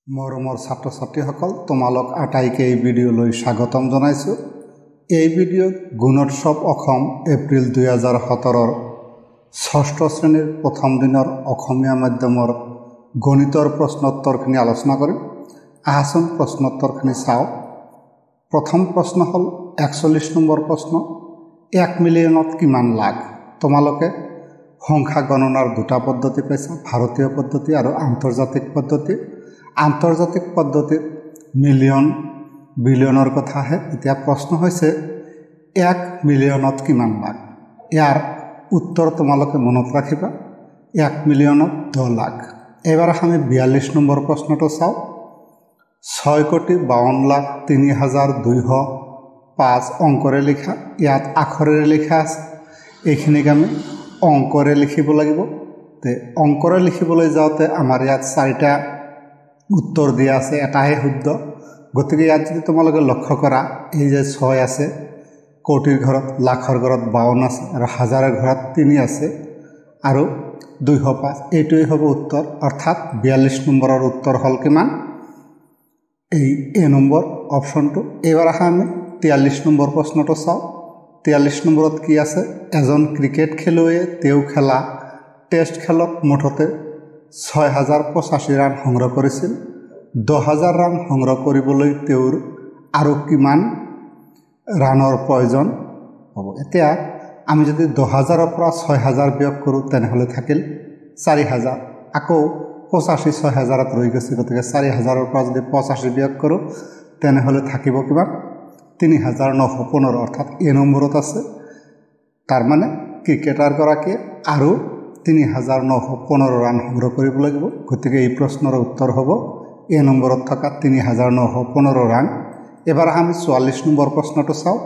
মৰমৰ ছাত্ৰ ছাত্ৰীসকল তোমালোক আটাইকে এই ভিডিঅ'লৈ স্বাগতম জনাইছোঁ। এই ভিডিঅ'ত গুণোৎসৱ অসম এপ্ৰিল 2017 ষষ্ঠ শ্ৰেণীৰ প্ৰথম দিনৰ অসমীয়া মাধ্যমৰ গণিতৰ প্ৰশ্নোত্তৰখিনি আলোচনা কৰিম। আহাচোন প্ৰশ্নোত্তৰখিনি চাওঁ। প্ৰথম প্ৰশ্ন হ'ল 41 নম্বৰ প্ৰশ্ন, 1 মিলিয়নত কিমান লাখ? তোমালোকে সংখ্যা গণনাৰ দুটা পদ্ধতি পাইছা, ভাৰতীয় পদ্ধতি আৰু আন্তৰ্জাতিক পদ্ধতি। আন্তৰ্জাতিক পদ্ধতিত মিলিয়ন বিলিয়নৰ কথা আহে। এতিয়া প্ৰশ্ন হৈছে 1 মিলিয়নত কিমান লাখ? ইয়াৰ উত্তৰ তোমালোকে মনত ৰাখিবা, 1 মিলিয়নত 10 লাখ। এবাৰ আমি 42 নম্বৰ প্ৰশ্নটো চাওঁ। 6,52,03,205 অংকৰে লিখা, ইয়াত আখৰেৰে লিখা আছে। এইখিনিক আমি অংকৰে লিখিব লাগিব। তে অংকৰে লিখিবলৈ যাওঁতে আমাৰ ইয়াত 4টা উত্তৰ দিয়া আছে, এটাহে শুদ্ধ। গতিকে ইয়াত যদি তোমালোকে লক্ষ্য কৰা, এই যে 6 আছে, কোটিৰ ঘৰত লাখৰ ঘৰত 52 আছে, আৰু হাজাৰৰ ঘৰত 3 আছে, আৰু 205, এইটোৱে হ'ব উত্তৰ। অৰ্থাৎ 42 নম্বৰৰ উত্তৰ হ'ল কিমান? এই এ নম্বৰ অপশ্যনটো। এইবাৰ আমি 43 নম্বৰ প্ৰশ্নটো চাওঁ। 43 নম্বৰত কি আছে? এজন ক্ৰিকেট খেলুৱৈয়ে তেওঁ খেলা টেষ্ট খেলত মুঠতে 6,085 ৰান সংগ্ৰহ কৰিছিল। 10,000 ৰান সংগ্ৰহ কৰিবলৈ তেওঁৰ আৰু কিমান ৰানৰ প্ৰয়োজন হ'ব? এতিয়া আমি যদি 10,000ৰ পৰা 6,000 বিয়োগ কৰোঁ, তেনেহ'লে থাকিল 4,000। আকৌ 85 6,000ত ৰৈ গৈছে, গতিকে 4,000ৰ পৰা যদি 85 বিয়োগ কৰোঁ, তেনেহ'লে থাকিব কিমান? 3,915। অৰ্থাৎ এ নম্বৰত আছে। তাৰমানে ক্ৰিকেটাৰগৰাকীয়ে আৰু 3,915 ৰান সংগ্ৰহ কৰিব লাগিব। গতিকে এই প্ৰশ্নৰ উত্তৰ হ'ব এ নম্বৰত থকা 3,915 ৰান। এবাৰ আমি 44 নম্বৰ প্ৰশ্নটো চাওঁ।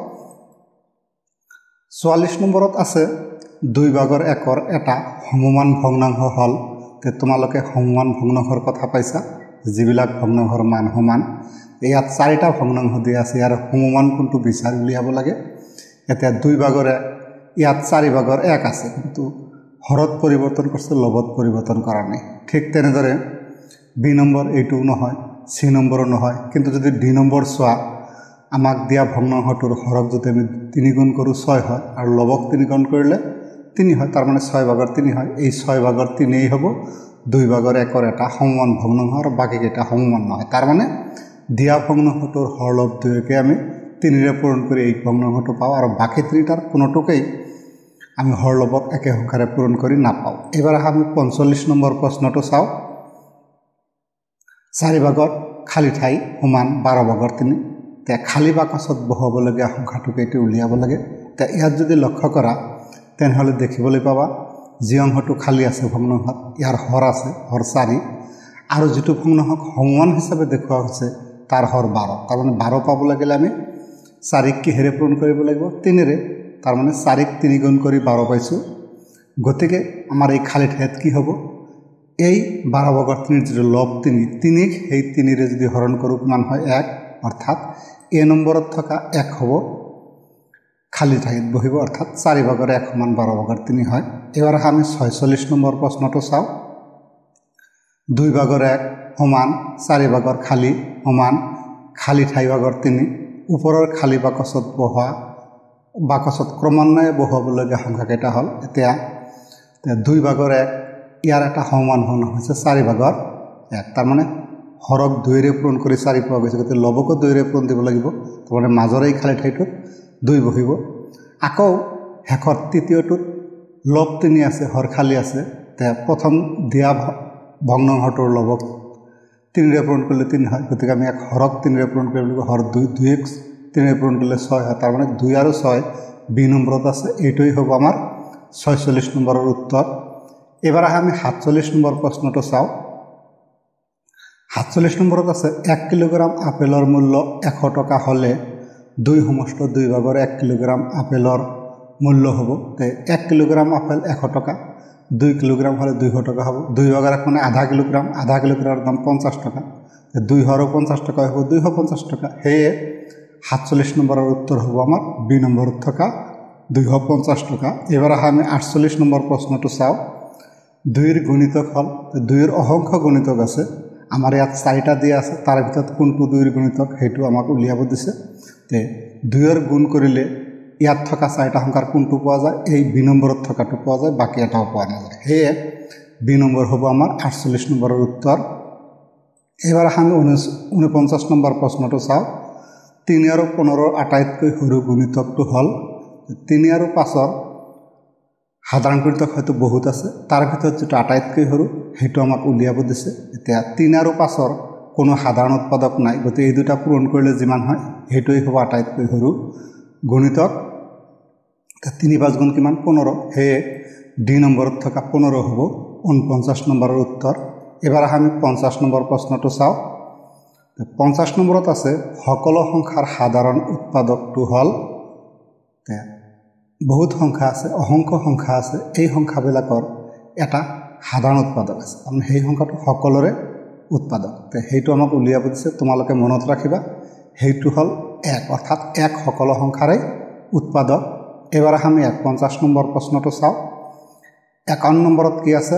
44 নম্বৰত আছে 2/1 এটা সমমান ভগ্নাংশ হ'ল। তোমালোকে সমমান ভগ্নাংশৰ কথা পাইছা, যিবিলাক ভগ্নাংশৰ মান সমান। ইয়াত 4টা ভগ্নাংশ দিয়া আছে, ইয়াৰ সমমান কোনটো বিচাৰি উলিয়াব লাগে। এতিয়া 2/1, ইয়াত 4/1 আছে, কিন্তু হৰত পৰিৱৰ্তন কৰিছে, লবত পৰিৱৰ্তন কৰা নাই। ঠিক তেনেদৰে বি নম্বৰ এইটোও নহয়, চি নম্বৰো নহয়। কিন্তু যদি ডি নম্বৰ চোৱা, আমাক দিয়া ভগ্নাংশটোৰ হৰক যদি আমি 3 গুণ কৰোঁ 6 হয়, আৰু লবক 3 গুণ কৰিলে 3 হয়, তাৰমানে 6/3 হয়। এই 6/3 হ'ব 2/1 এটা সমমান ভগ্নাংশ, আৰু বাকীকেইটা সমমান নহয়। তাৰমানে দিয়া ভগ্নাংশটোৰ হৰলব 2কে আমি 3ৰে পূৰণ কৰি এই ভগ্নাংশটো পাওঁ, আৰু বাকী 3টাৰ কোনোটোকেই আমি হৰলবক একে সংখ্যাৰে পূৰণ কৰি নাপাওঁ। এইবাৰ আমি 45 নম্বৰ প্ৰশ্নটো চাওঁ। 4/1 খালী ঠাই সমান 12/3। এতিয়া খালী বাকচত বহাবলগীয়া সংখ্যাটোকে এইটো উলিয়াব লাগে। এতিয়া ইয়াত যদি লক্ষ্য কৰা, তেনেহ'লে দেখিবলৈ পাবা যি অংশটো খালী আছে ভগ্নাংশত, ইয়াৰ হৰ আছে, হৰ 4, আৰু যিটো ভগ্নাংশক সমান হিচাপে দেখুওৱা হৈছে তাৰ হৰ 12। তাৰমানে 12 পাব লাগিলে আমি 4ক কিহেৰে পূৰণ কৰিব লাগিব? 3ৰে। তাৰমানে 4ক 3 গুণ কৰি 12 পাইছোঁ। গতিকে আমাৰ এই খালী ঠাইত কি হ'ব? এই 12/3 যিটো লব 3ক সেই 3ৰে যদি হৰণ কৰোঁ, কিমান হয়? 1। অৰ্থাৎ এ নম্বৰত থকা 1 হ'ব খালী ঠাইত বহিব, অৰ্থাৎ 4/1 সমান 12/3 হয়। এইবাৰ আমি 46 নম্বৰ প্ৰশ্নটো চাওঁ। 2/1 সমান 4/1 খালী সমান খালী ঠাই ভাগৰ 3। ওপৰৰ খালী বাকচত বাকচত ক্ৰমান্বয়ে বহুৱাবলগীয়া সংখ্যাকেইটা হ'ল। এতিয়া 2/1 ইয়াৰ এটা সমান ভগ্নাংশ হৈছে 4/1। তাৰমানে হৰক 2ৰে পূৰণ কৰি 4 পোৱা গৈছে, গতিকে লবকো 2ৰে পূৰণ দিব লাগিব। তাৰমানে মাজৰ এই খালী ঠাইটোত 2 বহিব। আকৌ শেষত তৃতীয়টোত লব 3 আছে, হৰ খালী আছে। এতিয়া প্ৰথম দিয়া ভগ্নাংশটোৰ লবক 3ৰে পূৰণ কৰিলে 3 হয়, গতিকে আমি হৰক 3ৰে পূৰণ কৰিব লাগিব। হৰ 2ক 3ৰে পূৰণ কৰিলে 6 হয়, তাৰমানে 2 আৰু 6 বি নম্বৰত আছে। এইটোৱেই হ'ব আমাৰ 46 নম্বৰৰ উত্তৰ। এইবাৰ আমি 47 নম্বৰ প্ৰশ্নটো চাওঁ। 47 নম্বৰত আছে 1 কিলোগ্ৰাম আপেলৰ মূল্য 100 টকা হ'লে 2/2/1 কিলোগ্ৰাম আপেলৰ মূল্য হ'ব। 1 কিলোগ্ৰাম আপেল 100 টকা, 2 কিলোগ্ৰাম হ'লে 200 টকা হ'ব। 2/1 মানে আধা কিলোগ্ৰাম, আধা কিলোগ্ৰামৰ দাম 50 টকা। 200 আৰু 50 টকা হ'ব 250 টকা। সেয়ে 47 নম্বৰৰ উত্তৰ হ'ব আমাৰ বি নম্বৰত থকা 250 টকা। এইবাৰ আমি 48 নম্বৰ প্ৰশ্নটো চাওঁ। 2ৰ গুণিতক হ'ল, 2ৰ অসংখ্য গুণিতক আছে, আমাৰ ইয়াত 4টা দিয়া আছে তাৰ ভিতৰত কোনটো 2ৰ গুণিতক সেইটো আমাক উলিয়াব দিছে তে 2ৰ গুণ কৰিলে ইয়াত থকা 4টা সংখ্যাৰ কোনটো পোৱা যায় এই বি নম্বৰত থকাটো পোৱা যায় বাকি এটাও পোৱা নাযায় হেয়ে বি নম্বৰ হ'ব আমাৰ 48 নম্বৰৰ উত্তৰ এবাৰ আমি 49 নম্বৰ প্ৰশ্নটো চাওঁ 3 আৰু 15 আটাইতকৈ সৰু গুণিতকটো হল 3 আৰু 5 সাধাৰণ গুণিতক হয়তো বহুত আছে তাৰ ভিতৰত যেটা আটাইতকৈ সৰু হেতু আমাক উলিয়াব দিছে এতিয়া 3 আৰু 5 কোনো সাধাৰণ উৎপাদক নাই গতি এই দুটা পূৰণ কৰিলে যিমান হয় হেতুই হ'ব আটাইতকৈ সৰু গুণিতক 3 5 গুণ কিমান 15 হে ডি নম্বৰত থকা 15 হ'ব 49 নম্বৰৰ উত্তৰ এবাৰ আমি 50 নম্বৰ প্ৰশ্নটো চাওঁ 50 নম্বৰত আছে সকলো সংখ্যাৰ সাধাৰণ উৎপাদকটো হল বহুত সংখ্যা আছে অসংখ্য সংখ্যা আছে এই সংখ্যাবিলাকৰ এটা সাধাৰণ উৎপাদক আছে আমি সেই সংখ্যাটো সকলোৰে উৎপাদক তে হেতু আমাক উলিয়াব দিছে তোমালোকে মনত ৰাখিবা হেতু হল 1 অৰ্থাৎ 1 সকলো সংখ্যাৰে উৎপাদক এবাৰ আমি 50 নম্বৰ প্ৰশ্নটো চাওঁ 51 নম্বৰত কি আছে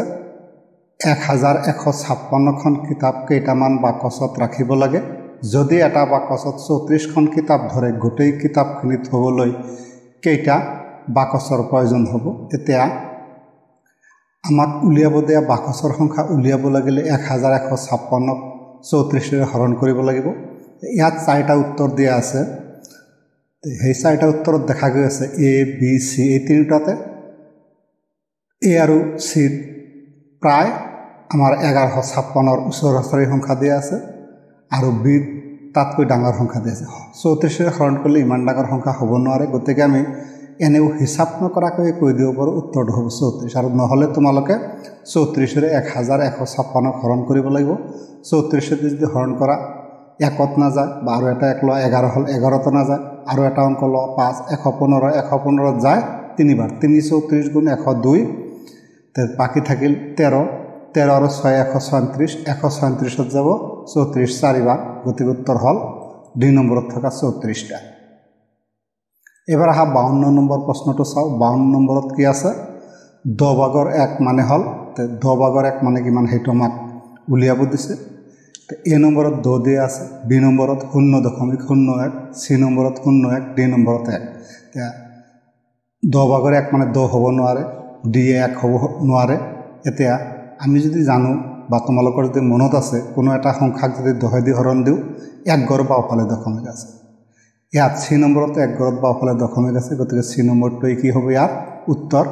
1156 খন কিতাপ কেইটামান বাকচত ৰাখিব লাগে যদি এটা বাকচত 34 খন কিতাপ ধৰে গোটেই কিতাপখিনি থবলৈ কেইটা বাকচৰ প্ৰয়োজন হ'ব এতিয়া আমাক উলিয়াব দিয়া বাকচৰ সংখ্যা উলিয়াব লাগিলে 1156 34 ৰে হৰণ কৰিব লাগিব ইয়াত 4টা উত্তৰ দিয়া আছে সেই 4টা উত্তৰত দেখা গৈ আছে এ বি সি এই তিনিটাতে এ আৰু সি প্ৰায় আমাৰ 1156 ৰ ওচৰা-ওচৰি সংখ্যা দিয়া আছে আৰু বি তাতকৈ ডাঙৰ সংখ্যা দিয়া আছে 34 ৰে হৰণ কৰিলে ইমান ডাঙৰ সংখ্যা হ'ব নোৱাৰে গতিকে আমি এনেও হিসাব নকৰাকৈ কৈ দিব পাৰো উত্তৰটো হ'ব 34 আৰু নহলে তোমালোকে 34 ৰে 1156 হৰণ কৰিব লাগিব 34 ৰে যদি হৰণ কৰা একত না যায় বা আৰু এটা 1 ল 11 হল 11 ত না যায় আৰু এটা অংক ল 5 115 যায় তিনিবাৰ 3 34 গুণ 102 তে বাকি থাকিল 13 13 আৰু 6 136 136ত যাব 34 চাৰিবাৰ গতিকে উত্তৰ হল 2 নম্বৰত থকা 34টা এবাৰ আহা 52 নম্বৰ প্ৰশ্নটো চাও 52 নম্বৰত কি আছে 10 ভাগৰ 1 মানে হল তে 10 ভাগৰ 1 মানে কিমান হেতু আমাক উলিয়াব দিছে তে এ নম্বৰত 2 দিয়া আছে বি নম্বৰত 0.01 সি নম্বৰত 01 ডি নম্বৰত 1 তে 10 ভাগৰ 1 মানে 2 হ'ব নোৱাৰে ডি 1 হ'ব নোৱাৰে এতিয়া আমি যদি জানো বা তোমালোকৰ যদি মনত আছে কোনো এটা সংখ্যাক যদি 10 দি হৰণ দিও 1 গড় বাওফালে দশমিক আছে ইয়াত সি নম্বৰত 1 গড়ত বাওফালে দশমিক আছে গতিকে সি নম্বৰটো কি হ'ব ইয়াৰ উত্তৰ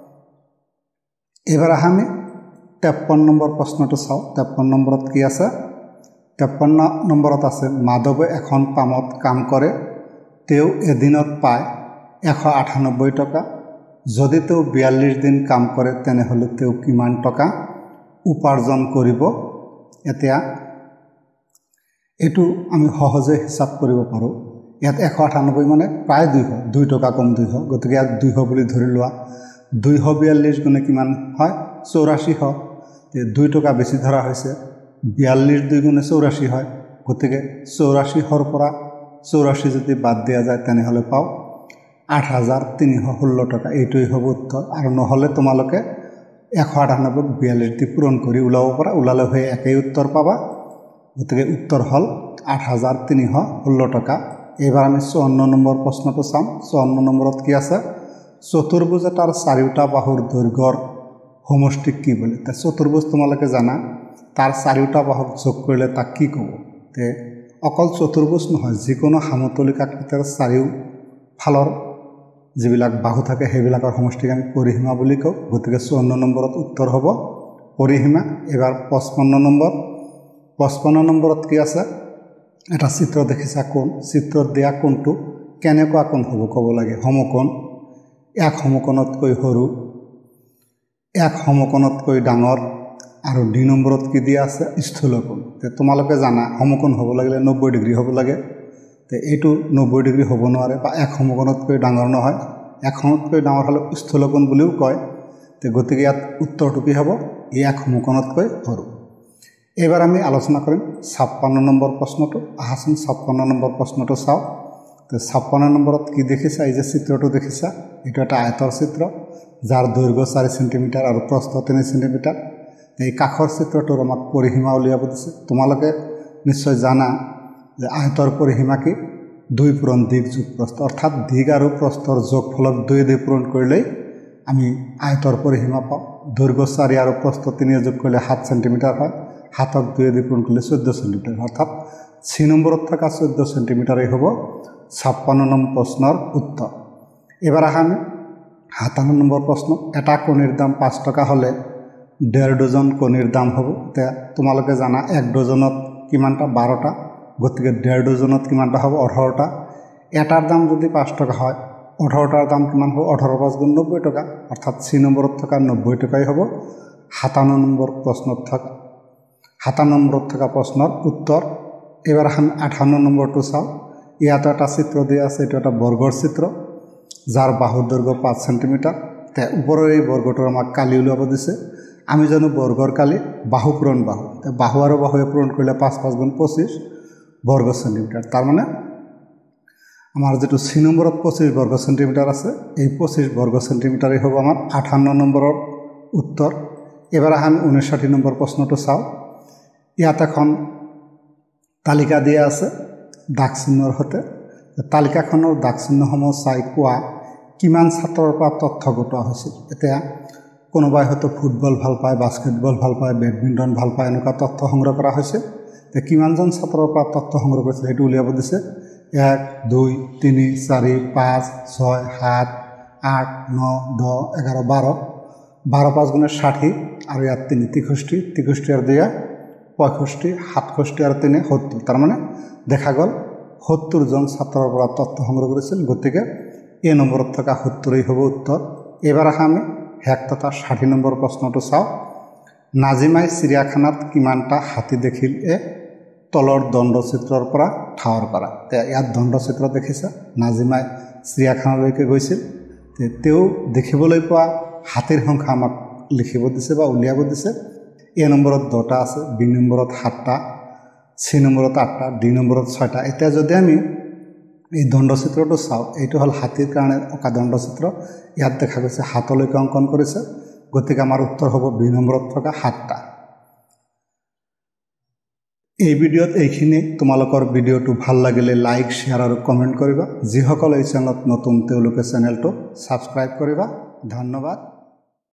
এবাৰ আমি 53 নম্বৰ প্ৰশ্নটো চাও 53 নম্বৰত কি আছে 53 নম্বৰত আছে মাধৱে এখন পামত কাম কৰে তেও এদিনত পায় 198 টকা যদি তেও 42 দিন কাম কৰে তেনেহলে তেও কিমান টকা উপাৰ্জন কৰিব এতিয়া এটো আমি সহজে হিসাব কৰিব পাৰো ইয়াত 198 মানে প্ৰায় 2 টকা কম 200 গতিকে ইয়াত 200 বুলি ধৰি লোৱা 242 গুণে কিমান হয় 84 তে 2 টকা বেছি ধৰা হৈছে 42 2 গুণে 84 হয় গতিকে 84 পৰা 84 যদি বাদ দিয়া যায় তেনেহলে পাও 8316 টকা এইটোই হ'ব উত্তৰ আৰু নহলে তোমালোকে 198 42 দি পূৰণ কৰি উলাব পৰা উলালে হৈ একেই উত্তৰ পাবা গতিকে উত্তৰ হল 8316 টকা এবাৰ আমি 54 নম্বৰ প্ৰশ্নটো চাম 54 নম্বৰত কি আছে চতুৰ্ভুজ এটাৰ চাৰিটা বাহুৰ দৈৰ্ঘ্যৰ সমষ্টি কি বলে তে চতুৰ্ভুজ তোমালোকে জানা তাৰ চাৰিটা বাহুক যোগ কৰিলে তাক কি ক'ব তে অকল চতুৰ্ভুজ নহয় যিকোনো সমতলিক আকৃতিৰ চাৰিও ফালৰ যিবিলাক বাহু থাকে সেইবিলাকৰ সমষ্টিক আমি পৰিসীমা বুলি কওঁ গতিকে 54 নম্বৰত উত্তৰ হ'ব পৰিসীমা এবাৰ 55 নম্বৰত কি আছে এটা চিত্ৰ দেখিছা কোন চিত্ৰত দিয়া কোনটো কেনেকুৱা কোন হ'ব ক'ব লাগে সমকোণ এক সমকোণতকৈ সৰু এক সমকোণতকৈ ডাঙৰ আৰু 2 নম্বৰত কি দিয়া আছে স্থূলকোণ তে তোমালোকে জানা সমকোণ হ'ব লাগিলে 90 ডিগ্ৰী হ'ব লাগে তে এইটো 90 ডিগ্ৰী হ'ব নোৱাৰে বা এক সমকোণতকৈ ডাঙৰ নহয় এক সমকোণতকৈ ডাঙৰ হলে স্থূলকোণ বুলিও কয় তে গতিকে ইয়াত উত্তৰটো কি হ'ব এক সমকোণতকৈ সৰু এবাৰ আমি আলোচনা কৰিম 56 নম্বৰ প্ৰশ্নটো আহাচোন 56 নম্বৰ প্ৰশ্নটো চাও তে 56 নম্বৰত কি দেখিছা এই যে চিত্ৰটো দেখিছা এটো এটা আয়তৰ চিত্ৰ যাৰ দৈৰ্ঘ্য 4 সেমি আৰু প্ৰস্থ 3 সেমি এই কাষৰ চিত্ৰটোৰ আমাক পৰিসীমা উলিয়াব দিছে তোমালোকে নিশ্চয় জানা যে আয়তৰ পৰিসীমা কি 2 পূৰণ দিক যোগ প্ৰস্থ অৰ্থাৎ দিক আৰু প্ৰস্থৰ যোগফলক 2 দিয়ে পূৰণ কৰিলে আমি আয়তৰ পৰিসীমা পাওঁ দৈৰ্ঘ্য 4 আৰু প্ৰস্থ 3 যোগ কৰিলে 7 সেন্টিমিটাৰ হয় 7ক 2 দিয়ে পূৰণ কৰিলে 14 সেন্টিমিটাৰ অৰ্থাৎ সি নম্বৰত থকা 14 সেন্টিমিটাৰেই হ'ব 56 নম্বৰ প্ৰশ্নৰ উত্তৰ এবাৰ আমি 57 নম্বৰ প্ৰশ্ন এটা কণীৰ দাম 5 টকা হলে 1.5 ডজন কণীৰ দাম হ'ব তে তোমালোকে জানা 1 ডজনত কিমানটা 12টা গতিকে 1.5 ডজনত কিমানটা হ'ব 18টা এটাৰ দাম যদি 5 টকা হয় 18টাৰ দাম কিমান হ'ব 18 5 গুণ 90 টকা অৰ্থাৎ সি নম্বৰত থকা 90 টকাই হ'ব 57 নম্বৰ প্ৰশ্নত থকা 57 নম্বৰত থকা প্ৰশ্নৰ উত্তৰ এবাৰ আমি 58 নম্বৰটো চাওঁ ইয়াত এটা চিত্ৰ দিয়া আছে এটা এটা বৰ্গৰ চিত্ৰ যাৰ বাহুৰ দৈৰ্ঘ্য 5 সেন্টিমিটাৰ তে ওপৰৰ এই বৰ্গটোৰ আমাক কালি উলিয়াব দিছে আমি জানো বৰ্গৰ কালি বাহু পূৰণ বাহু তে বাহু আৰু বাহুৱে পূৰণ কৰিলে 5 5 গুণ 25 বৰ্গ সেন্টিমিটাৰ তাৰ মানে আমাৰ যেটো সি নম্বৰত 25 বৰ্গ সেন্টিমিটাৰ আছে এই 25 বৰ্গ সেন্টিমিটাৰই হ'ব আমাৰ 58 নম্বৰৰ উত্তৰ এবাৰ আমি 59 নম্বৰ প্ৰশ্নটো চাওঁ ইয়াত এখন তালিকা দিয়া আছে দাগ চিহ্নৰ সৈতে তালিকাখনৰ দাগ চিহ্নসমূহ চাই কোৱা কিমান ছাত্ৰৰ পৰা তথ্য গোটোৱা হৈছিল এতিয়া কোনোবাই হয়তো ফুটবল ভাল পায় বাস্কেটবল ভাল পায় বেডমিণ্টন ভাল পায় এনেকুৱা তথ্য সংগ্ৰহ কৰা হৈছে তে কিমানজন ছাত্ৰৰ পৰা তথ্য সংগ্ৰহ কৰিছিল সেইটো উলিয়াব দিছে 1 2 3 4 5 6 7 8 9 10 11 12 12 5 গুণে 60 আৰু ইয়াত 3 63 আৰু 2 65 67 আৰু 3 70 তাৰ মানে দেখা গ'ল 70 জন ছাত্ৰৰ পৰা তথ্য সংগ্ৰহ কৰিছিল গতিকে এই নম্বৰত থকা 70ই হ'ব উত্তৰ এবাৰ আমি 1 তথা 60 নম্বৰ প্ৰশ্নটো চাওঁ নাজিমাই চিৰিয়াখানাত কিমানটা হাতী দেখিল তলৰ দণ্ডচিত্ৰৰ পৰা ঠাৱৰ কৰা তে ইয়াত দণ্ডচিত্ৰ দেখিছা নাজিমাই চিৰিয়াখানালৈকে গৈছিল তে তেওঁ দেখিবলৈ পোৱা হাতীৰ সংখ্যা আমাক লিখিব দিছে বা উলিয়াব দিছে এ নম্বৰত 10টা আছে বি নম্বৰত 7টা সি নম্বৰত 8টা ডি নম্বৰত 6টা এতিয়া যদি আমি এই দণ্ডচিত্ৰটো চাওঁ এইটো হল হাতীৰ কাৰণে অকা দণ্ডচিত্ৰ ইয়াত দেখা গৈছে হাতলৈকে অংকন কৰিছে গতিকে আমাৰ উত্তৰ হ'ব বি নম্বৰত থকা 7টা এই ভিডিঅ'ত এইখিনি তোমালোকৰ ভিডিঅ'টো ভাল লাগিলে লাইক শেয়াৰ আৰু কমেন্ট কৰিবা যিসকল এই চেনেলত নতুন তেওঁলোকে চেনেলটো সাবস্ক্ৰাইব কৰিবা ধন্যবাদ